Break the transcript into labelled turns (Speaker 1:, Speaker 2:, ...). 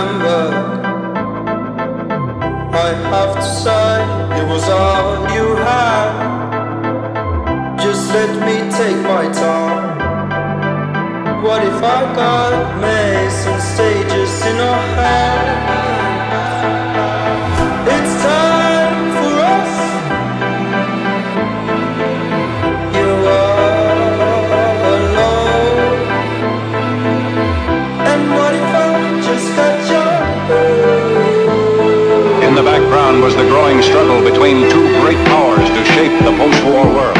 Speaker 1: remember. I have to say it was all you had. Just let me take my time. What if I got missing stages in our head? It's time for us. You are alone. And what if I just got your
Speaker 2: In the background was the growing struggle between two great powers to shape the post-war world.